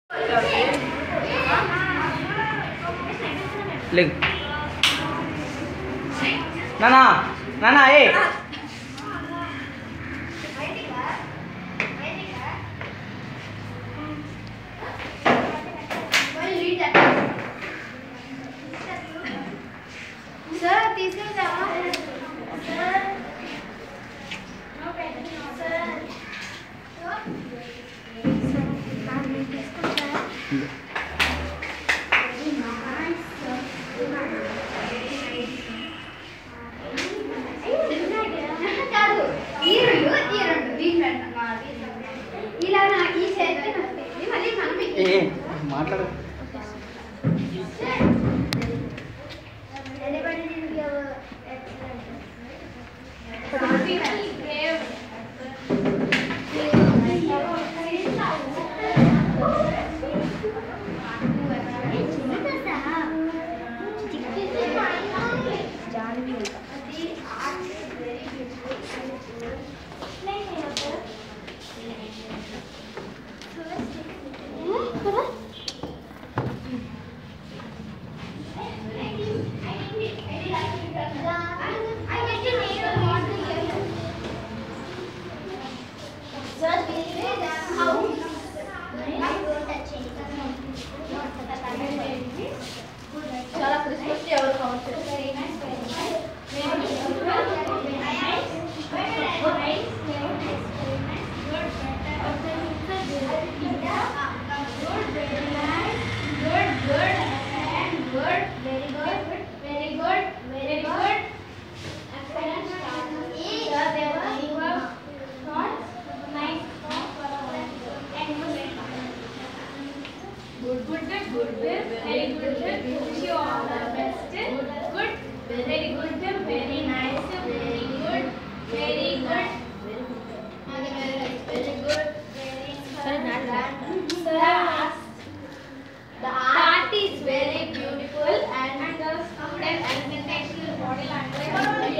Ling. Nana, Nana, hey. Sir, తీసుకెళ్తా sir. మాట్లాడు. చాలా క్రిస్మస్ ఎవరు కావచ్చు Good, very good, wish you all the best. Good, very good, very nice, very good, very good, very good, the art is very beautiful and the student and international body language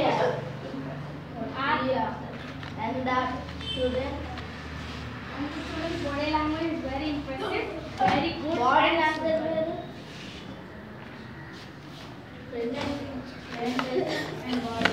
and the student's body language is very impressive. Very good. Body language and body